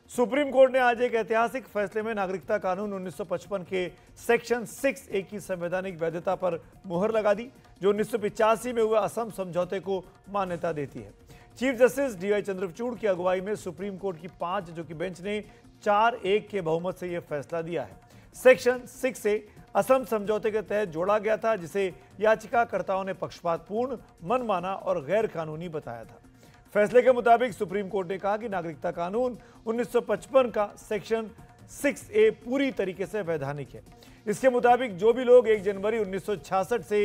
Supreme court ने आज एक ऐतिहासिक फैसले में नागरिकता कानून 1955 के सेक्शन 6A की संवैधानिक वैधता पर मुहर लगा दी, जो 1985 में हुए असम समझौते को मान्यता देती है। चीफ जस्टिस DY चंद्रचूड़ की अगुवाई में सुप्रीम कोर्ट की 5 जजों की बेंच ने 4-1 के बहुमत से यह फैसला दिया है। सेक्शन 6A असम समझौते के तहत जोड़ा गया था, जिसे याचिकाकर्ताओं ने पक्षपातपूर्ण, मनमाना और गैर कानूनी बताया था। फैसले के मुताबिक सुप्रीम कोर्ट ने कहा कि नागरिकता कानून 1955 का सेक्शन 6A पूरी तरीके से वैधानिक है। इसके मुताबिक जो भी लोग 1 जनवरी 1966 से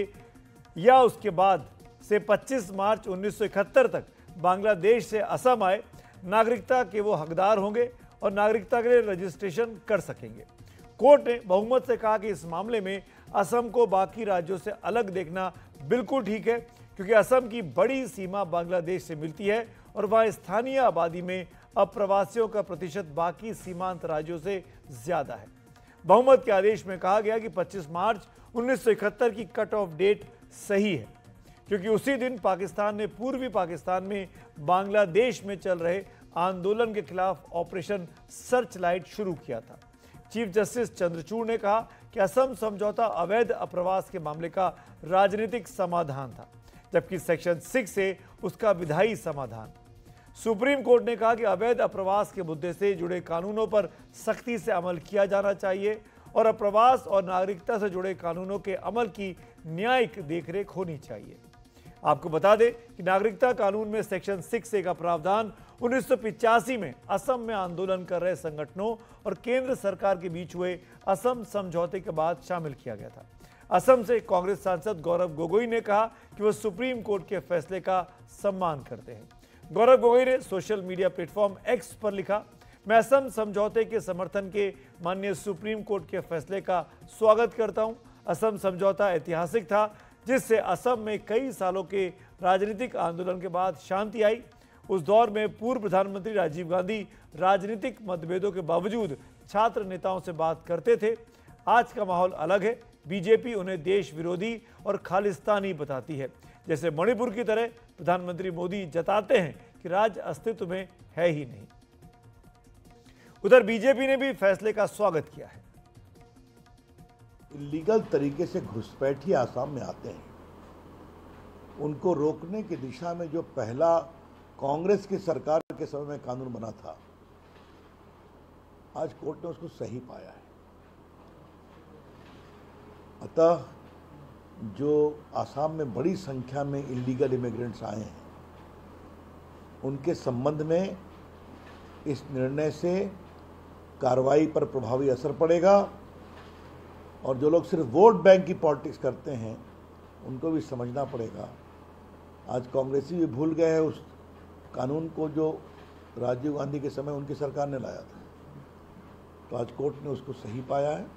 या उसके बाद से 25 मार्च 1971 तक बांग्लादेश से असम आए, नागरिकता के वो हकदार होंगे और नागरिकता के लिए रजिस्ट्रेशन कर सकेंगे। कोर्ट ने बहुमत से कहा कि इस मामले में असम को बाकी राज्यों से अलग देखना बिल्कुल ठीक है, क्योंकि असम की बड़ी सीमा बांग्लादेश से मिलती है और वह स्थानीय आबादी में अप्रवासियों का प्रतिशत बाकी सीमांत राज्यों से ज्यादा है। बहुमत के आदेश में कहा गया कि 25 मार्च 1971 की कट ऑफ डेट सही है, क्योंकि उसी दिन पाकिस्तान ने पूर्वी पाकिस्तान में बांग्लादेश में चल रहे आंदोलन के खिलाफ ऑपरेशन सर्च लाइट शुरू किया था। चीफ जस्टिस चंद्रचूड़ ने कहा कि असम समझौता अवैध अप्रवास के मामले का राजनीतिक समाधान था, जबकि सेक्शन 6A उसका विधायी समाधान। सुप्रीम कोर्ट ने कहा कि अवैध अप्रवास के मुद्दे से जुड़े कानूनों पर सख्ती से अमल किया जाना चाहिए और अप्रवास और नागरिकता से जुड़े कानूनों के अमल की न्यायिक देखरेख होनी चाहिए। आपको बता दें कि नागरिकता कानून में सेक्शन 6A का प्रावधान 1985 में असम में आंदोलन कर रहे संगठनों और केंद्र सरकार के बीच हुए असम समझौते के बाद शामिल किया गया था। असम से कांग्रेस सांसद गौरव गोगोई ने कहा कि वह सुप्रीम कोर्ट के फैसले का सम्मान करते हैं। गौरव गोगोई ने सोशल मीडिया प्लेटफॉर्म X पर लिखा, मैं असम समझौते के समर्थन के माननीय सुप्रीम कोर्ट के फैसले का स्वागत करता हूं। असम समझौता ऐतिहासिक था, जिससे असम में कई सालों के राजनीतिक आंदोलन के बाद शांति आई। उस दौर में पूर्व प्रधानमंत्री राजीव गांधी राजनीतिक मतभेदों के बावजूद छात्र नेताओं से बात करते थे। आज का माहौल अलग है। बीजेपी उन्हें देश विरोधी और खालिस्तानी बताती है। जैसे मणिपुर की तरह प्रधानमंत्री मोदी जताते हैं कि राज्य अस्तित्व में है ही नहीं। उधर बीजेपी ने भी फैसले का स्वागत किया है। इलीगल तरीके से घुसपैठी आसाम में आते हैं, उनको रोकने की दिशा में जो पहला कांग्रेस की सरकार के समय में कानून बना था, आज कोर्ट ने उसको सही पाया है। अतः जो आसाम में बड़ी संख्या में इलीगल इमिग्रेंट्स आए हैं, उनके संबंध में इस निर्णय से कार्रवाई पर प्रभावी असर पड़ेगा और जो लोग सिर्फ वोट बैंक की पॉलिटिक्स करते हैं, उनको भी समझना पड़ेगा। आज कांग्रेसी भी भूल गए हैं उस कानून को जो राजीव गांधी के समय उनकी सरकार ने लाया था। तो आज कोर्ट ने उसको सही पाया है।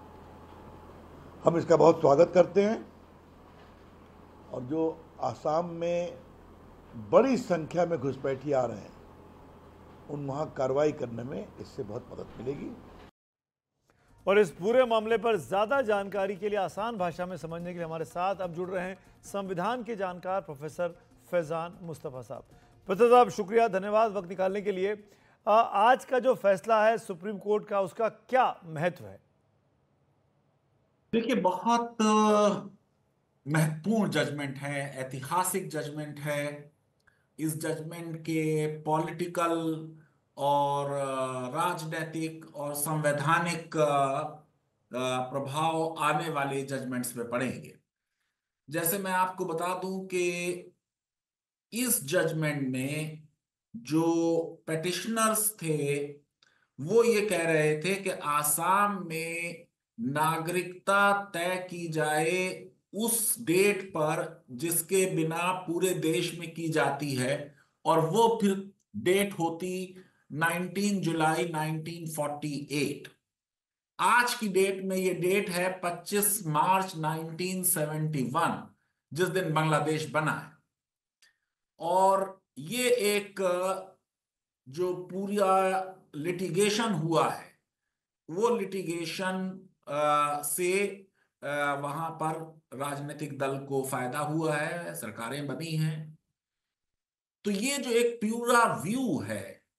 हम इसका बहुत स्वागत करते हैं और जो आसाम में बड़ी संख्या में घुसपैठी आ रहे हैं, उन वहां कार्रवाई करने में इससे बहुत मदद मिलेगी। और इस पूरे मामले पर ज्यादा जानकारी के लिए, आसान भाषा में समझने के लिए हमारे साथ अब जुड़ रहे हैं संविधान के जानकार प्रोफेसर फैजान मुस्तफा साहब। प्रोफेसर साहब, शुक्रिया, धन्यवाद वक्त निकालने के लिए। आज का जो फैसला है सुप्रीम कोर्ट का, उसका क्या महत्व है? देखिए, बहुत महत्वपूर्ण जजमेंट है, ऐतिहासिक जजमेंट है। इस जजमेंट के पॉलिटिकल और राजनीतिक और संवैधानिक प्रभाव आने वाले जजमेंट्स पे पड़ेंगे। जैसे मैं आपको बता दूं कि इस जजमेंट में जो पेटिशनर्स थे, वो ये कह रहे थे कि आसाम में नागरिकता तय की जाए उस डेट पर जिसके बिना पूरे देश में की जाती है, और वो फिर डेट होती 19 जुलाई 1948। आज की डेट में ये डेट है 25 मार्च 1971, जिस दिन बांग्लादेश बना है। और ये एक जो पूरा लिटिगेशन हुआ है, वो लिटिगेशन से वहां पर राजनीतिक दल को फायदा हुआ है, सरकारें बनी हैं। तो ये जो एक पूरा व्यू है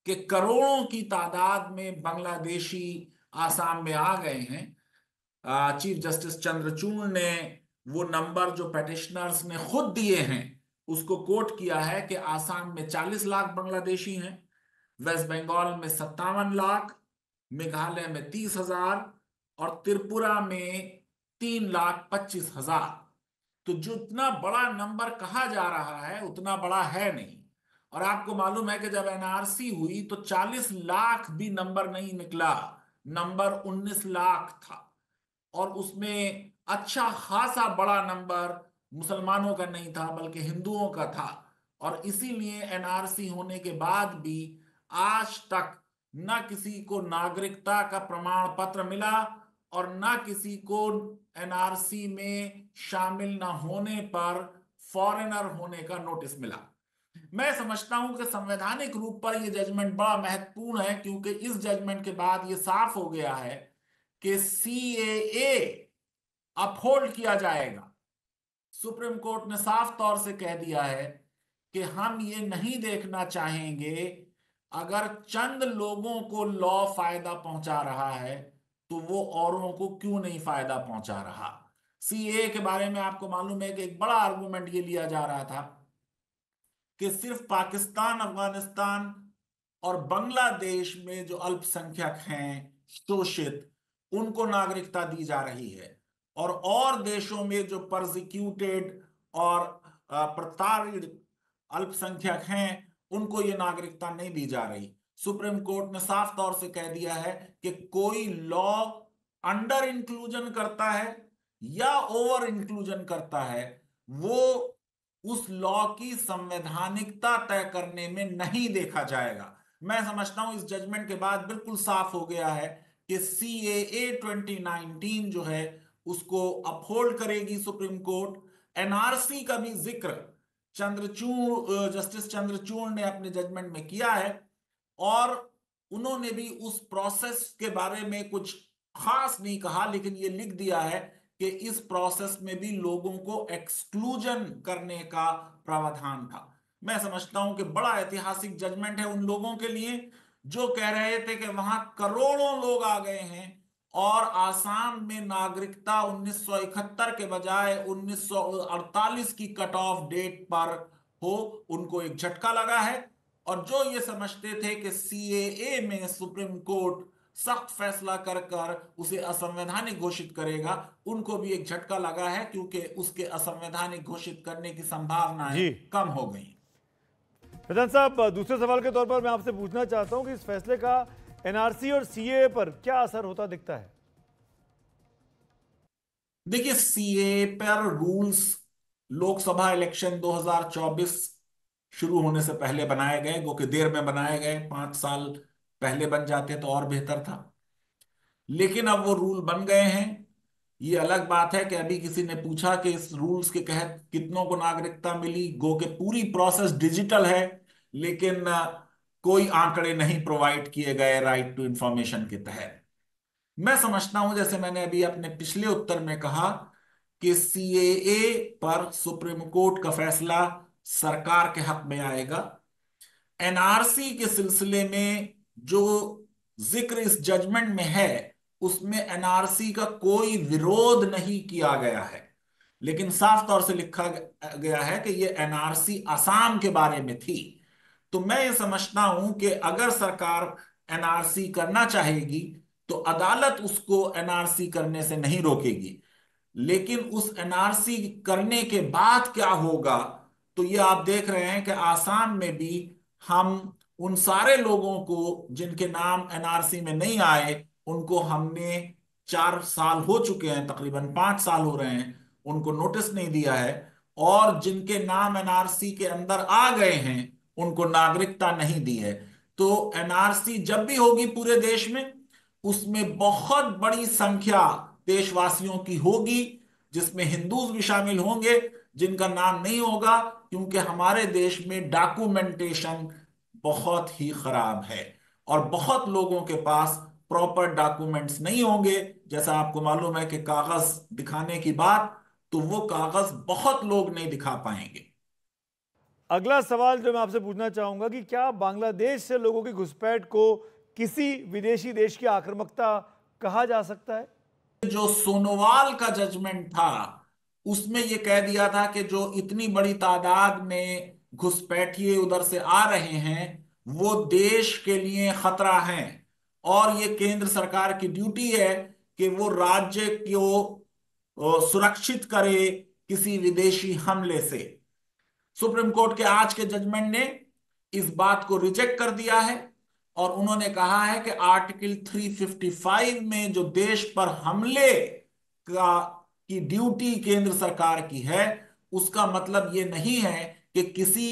कि करोड़ों की तादाद में बांग्लादेशी आसाम में आ गए हैं। चीफ जस्टिस चंद्रचूड़ ने वो नंबर जो पेटिशनर्स ने खुद दिए हैं उसको कोट किया है कि आसाम में 40 लाख बांग्लादेशी हैं, वेस्ट बंगाल में 57 लाख, मेघालय में 30,000 और त्रिपुरा में 3,25,000। तो जो इतना बड़ा नंबर कहा जा रहा है उतना बड़ा है नहीं। और आपको मालूम है कि जब एनआरसी हुई तो 40 लाख भी नंबर नहीं निकला, नंबर 19 लाख था। और उसमें अच्छा खासा बड़ा नंबर मुसलमानों का नहीं था बल्कि हिंदुओं का था। और इसीलिए एनआरसी होने के बाद भी आज तक न किसी को नागरिकता का प्रमाण पत्र मिला और न किसी को एनआरसी में शामिल न होने पर फॉरेनर होने का नोटिस मिला। मैं समझता हूं कि संवैधानिक रूप पर यह जजमेंट बड़ा महत्वपूर्ण है, क्योंकि इस जजमेंट के बाद यह साफ हो गया है कि सीएए अपहोल्ड किया जाएगा। सुप्रीम कोर्ट ने साफ तौर से कह दिया है कि हम ये नहीं देखना चाहेंगे अगर चंद लोगों को लॉ फायदा पहुंचा रहा है तो वो औरों को क्यों नहीं फायदा पहुंचा रहा। सीएए के बारे में आपको मालूम है कि एक बड़ा आर्गुमेंट ये लिया जा रहा था कि सिर्फ पाकिस्तान, अफगानिस्तान और बांग्लादेश में जो अल्पसंख्यक हैं शोषित, उनको नागरिकता दी जा रही है, और देशों में जो परसिक्यूटेड और प्रताड़ित अल्पसंख्यक हैं उनको ये नागरिकता नहीं दी जा रही। सुप्रीम कोर्ट ने साफ तौर से कह दिया है कि कोई लॉ अंडर इंक्लूजन करता है या ओवर इंक्लूजन करता है, वो उस लॉ की संवैधानिकता तय करने में नहीं देखा जाएगा। मैं समझता हूं इस जजमेंट के बाद बिल्कुल साफ हो गया है कि सीएए 2019 जो है उसको अपहोल्ड करेगी सुप्रीम कोर्ट। एनआरसी का भी जिक्र जस्टिस चंद्रचूड़ ने अपने जजमेंट में किया है, और उन्होंने भी उस प्रोसेस के बारे में कुछ खास नहीं कहा, लेकिन ये लिख दिया है कि इस प्रोसेस में भी लोगों को एक्सक्लूजन करने का प्रावधान था। मैं समझता हूं कि बड़ा ऐतिहासिक जजमेंट है उन लोगों के लिए जो कह रहे थे कि वहां करोड़ों लोग आ गए हैं और आसाम में नागरिकता 1971 के बजाय 1948 की कट ऑफ डेट पर हो, उनको एक झटका लगा है। और जो ये समझते थे कि सीएए में सुप्रीम कोर्ट सख्त फैसला कर कर उसे असंवैधानिक घोषित करेगा, उनको भी एक झटका लगा है, क्योंकि उसके असंवैधानिक घोषित करने की संभावनाएं जी कम हो गई। प्रधान साहब, दूसरे सवाल के तौर पर मैं आपसे पूछना चाहता हूं कि इस फैसले का एनआरसी और सीएए पर क्या असर होता दिखता है? देखिए, सीएए पर रूल्स लोकसभा इलेक्शन 2024 शुरू होने से पहले बनाए गए, जो कि देर में बनाए गए, 5 साल पहले बन जाते तो और बेहतर था। लेकिन अब वो रूल बन गए हैं। ये अलग बात है कि अभी किसी ने पूछा कि इस रूल्स के तहत कितनों को नागरिकता मिली, गो के पूरी प्रोसेस डिजिटल है, लेकिन कोई आंकड़े नहीं प्रोवाइड किए गए राइट टू इंफॉर्मेशन के तहत। मैं समझता हूं, जैसे मैंने अभी अपने पिछले उत्तर में कहा, कि सीएए पर सुप्रीम कोर्ट का फैसला सरकार के हक में आएगा। एनआरसी के सिलसिले में जो जिक्र इस जजमेंट में है उसमें एनआरसी का कोई विरोध नहीं किया गया है, लेकिन साफ तौर से लिखा गया है कि यह एनआरसी असम के बारे में थी। तो मैं ये समझता हूं कि अगर सरकार एनआरसी करना चाहेगी तो अदालत उसको एनआरसी करने से नहीं रोकेगी, लेकिन उस एनआरसी करने के बाद क्या होगा, तो ये आप देख रहे हैं कि आसाम में भी हम उन सारे लोगों को जिनके नाम एनआरसी में नहीं आए, उनको हमने 4 साल हो चुके हैं, तकरीबन 5 साल हो रहे हैं, उनको नोटिस नहीं दिया है। और जिनके नाम एनआरसी के अंदर आ गए हैं उनको नागरिकता नहीं दी है। तो एनआरसी जब भी होगी पूरे देश में, उसमें बहुत बड़ी संख्या देशवासियों की होगी, जिसमें हिंदूज भी शामिल होंगे जिनका नाम नहीं होगा, क्योंकि हमारे देश में डॉक्यूमेंटेशन बहुत ही खराब है और बहुत लोगों के पास प्रॉपर डॉक्यूमेंट्स नहीं होंगे। जैसा आपको मालूम है कि कागज दिखाने की बात, तो वो कागज बहुत लोग नहीं दिखा पाएंगे। अगला सवाल जो मैं आपसे पूछना चाहूंगा कि क्या बांग्लादेश से लोगों की घुसपैठ को किसी विदेशी देश की आक्रामकता कहा जा सकता है? जो सोनोवाल का जजमेंट था उसमें यह कह दिया था कि जो इतनी बड़ी तादाद में घुसपैठिए उधर से आ रहे हैं वो देश के लिए खतरा हैं और ये केंद्र सरकार की ड्यूटी है कि वो राज्य को सुरक्षित करे किसी विदेशी हमले से। सुप्रीम कोर्ट के आज के जजमेंट ने इस बात को रिजेक्ट कर दिया है और उन्होंने कहा है कि आर्टिकल 355 में जो देश पर हमले का की ड्यूटी केंद्र सरकार की है उसका मतलब ये नहीं है कि किसी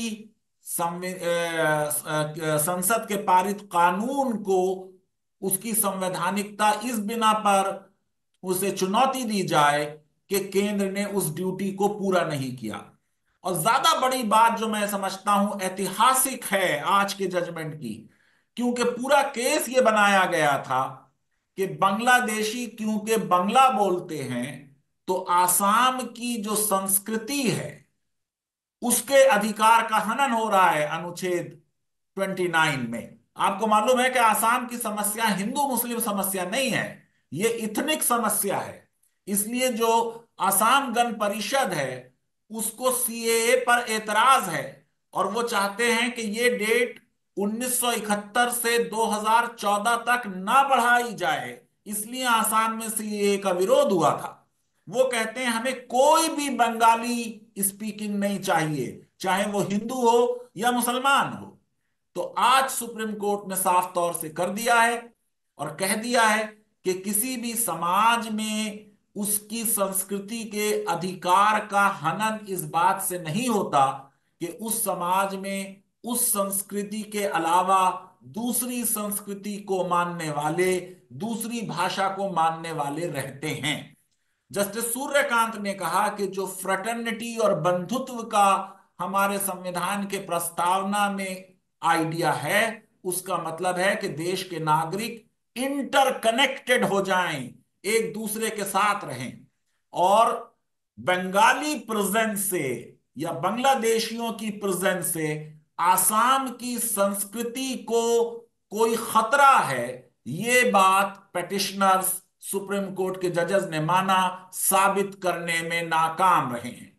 संसद के पारित कानून को उसकी संवैधानिकता इस बिना पर उसे चुनौती दी जाए कि केंद्र ने उस ड्यूटी को पूरा नहीं किया। और ज्यादा बड़ी बात जो मैं समझता हूं ऐतिहासिक है आज के जजमेंट की, क्योंकि पूरा केस ये बनाया गया था कि बांग्लादेशी क्योंकि बांग्ला बोलते हैं तो आसाम की जो संस्कृति है उसके अधिकार का हनन हो रहा है अनुच्छेद 29 में। आपको मालूम है कि आसाम की समस्या हिंदू मुस्लिम समस्या नहीं है, ये इथनिक समस्या है। इसलिए जो आसाम गण परिषद है उसको सीएए पर एतराज है और वो चाहते हैं कि ये डेट 1971 से 2014 तक ना बढ़ाई जाए, इसलिए आसाम में सीएए का विरोध हुआ था। वो कहते हैं हमें कोई भी बंगाली स्पीकिंग नहीं चाहिए, चाहे वो हिंदू हो या मुसलमान हो। तो आज सुप्रीम कोर्ट ने साफ तौर से कर दिया है और कह दिया है कि किसी भी समाज में उसकी संस्कृति के अधिकार का हनन इस बात से नहीं होता कि उस समाज में उस संस्कृति के अलावा दूसरी संस्कृति को मानने वाले, दूसरी भाषा को मानने वाले रहते हैं। जस्टिस सूर्यकांत ने कहा कि जो फ्रेटर्निटी और बंधुत्व का हमारे संविधान के प्रस्तावना में आइडिया है उसका मतलब है कि देश के नागरिक इंटरकनेक्टेड हो जाएं, एक दूसरे के साथ रहें। और बंगाली प्रेजेंस से या बांग्लादेशियों की प्रेजेंस से आसाम की संस्कृति को कोई खतरा है, ये बात पेटिशनर्स सुप्रीम कोर्ट के जजेस ने माना, साबित करने में नाकाम रहे हैं।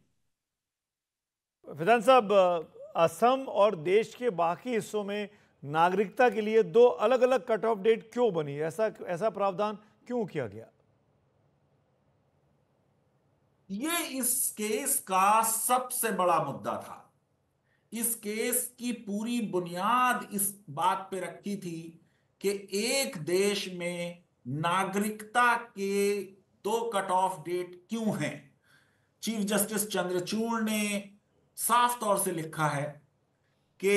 फैजान साहब, असम और देश के बाकी हिस्सों में नागरिकता के लिए दो अलग अलग कट ऑफ डेट क्यों बनी? ऐसा प्रावधान क्यों किया गया? ये इस केस का सबसे बड़ा मुद्दा था। इस केस की पूरी बुनियाद इस बात पे रखी थी कि एक देश में नागरिकता के दो कट ऑफ डेट क्यों हैं। चीफ जस्टिस चंद्रचूड़ ने साफ तौर से लिखा है कि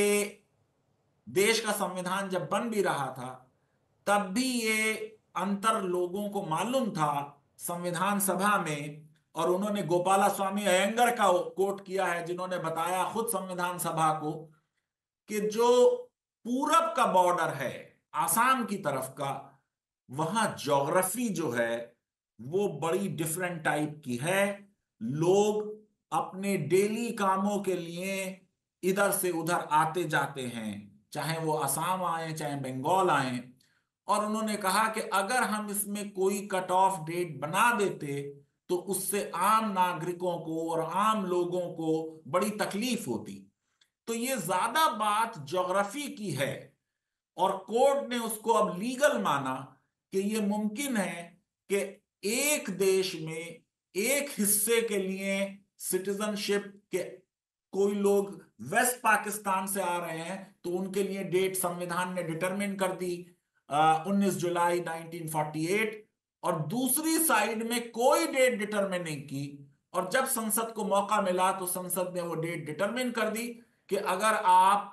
देश का संविधान जब बन भी रहा था तब भी ये अंतर लोगों को मालूम था संविधान सभा में, और उन्होंने गोपाला स्वामी अयंगर का कोट किया है जिन्होंने बताया खुद संविधान सभा को कि जो पूरब का बॉर्डर है आसाम की तरफ का, वहां ज्योग्राफी जो है वो बड़ी डिफरेंट टाइप की है। लोग अपने डेली कामों के लिए इधर से उधर आते जाते हैं, चाहे वो असम आए चाहे बंगाल आए। और उन्होंने कहा कि अगर हम इसमें कोई कट ऑफ डेट बना देते तो उससे आम नागरिकों को और आम लोगों को बड़ी तकलीफ होती। तो ये ज्यादा बात ज्योग्राफी की है और कोर्ट ने उसको अब लीगल माना कि ये मुमकिन है कि एक देश में एक हिस्से के लिए सिटीजनशिप के कोई लोग वेस्ट पाकिस्तान से आ रहे हैं तो उनके लिए डेट संविधान ने डिटरमिन कर दी 19 जुलाई 1948, और दूसरी साइड में कोई डेट डिटरमिन नहीं की। और जब संसद को मौका मिला तो संसद ने वो डेट डिटरमिन कर दी कि अगर आप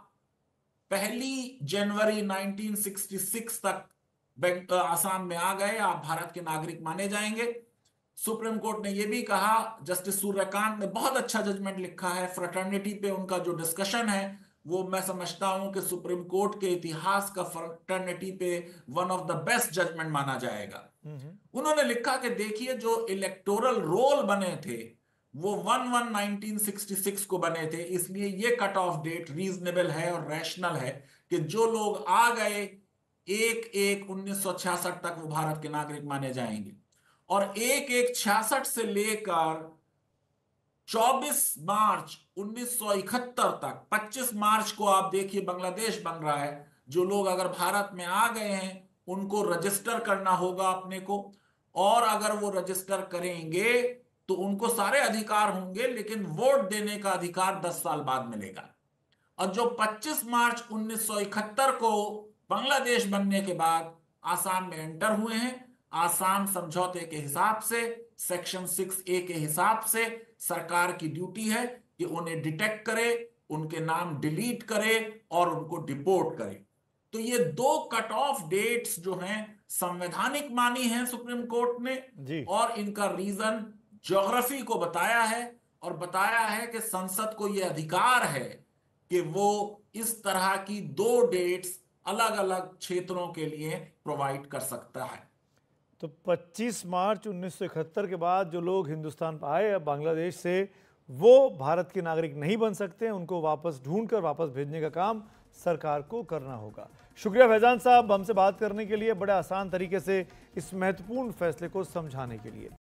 1 जनवरी 1966 तक आसाम में आ गए आप भारत के नागरिक माने जाएंगे। सुप्रीम कोर्ट ने यह भी कहा, जस्टिस सूर्यकांत ने बहुत अच्छा जजमेंट लिखा है, फ्रेटर्निटी पे उनका जो डिस्कशन है वो मैं समझता हूं कि सुप्रीम कोर्ट के इतिहास का फ्रेटर्निटी पे one of the best judgement माना जाएगा। उन्होंने लिखा कि देखिए जो इलेक्टोरल रोल बने थे वो 1/1/1966 को बने थे, इसलिए ये कट ऑफ डेट रीजनेबल है और रैशनल है कि जो लोग आ गए 1/1/1966 तक वो भारत के नागरिक माने जाएंगे। और 1/1/66 से लेकर 24 मार्च 1971 तक, 25 मार्च को आप देखिए बांग्लादेश बन रहा है। जो लोग अगर भारत में आ गए हैं उनको रजिस्टर करना होगा अपने को, और अगर वो रजिस्टर करेंगे तो उनको सारे अधिकार होंगे, लेकिन वोट देने का अधिकार 10 साल बाद मिलेगा। और जो 25 मार्च 1971 को बांग्लादेश बनने के बाद आसाम में एंटर हुए हैं, आसाम समझौते के हिसाब से सेक्शन 6A के हिसाब से सरकार की ड्यूटी है कि उन्हें डिटेक्ट करे, उनके नाम डिलीट करे और उनको डिपोर्ट करे। तो ये दो कट ऑफ डेट्स जो हैं संवैधानिक मानी हैं सुप्रीम कोर्ट ने, जी। और इनका रीजन ज्योग्राफी को बताया है, और बताया है कि संसद को यह अधिकार है कि वो इस तरह की दो डेट्स अलग अलग क्षेत्रों के लिए प्रोवाइड कर सकता है। तो 25 मार्च 1971 के बाद जो लोग हिंदुस्तान आए बांग्लादेश से, वो भारत के नागरिक नहीं बन सकते, उनको वापस ढूंढकर वापस भेजने का काम सरकार को करना होगा। शुक्रिया फैजान साहब हमसे बात करने के लिए, बड़े आसान तरीके से इस महत्वपूर्ण फैसले को समझाने के लिए।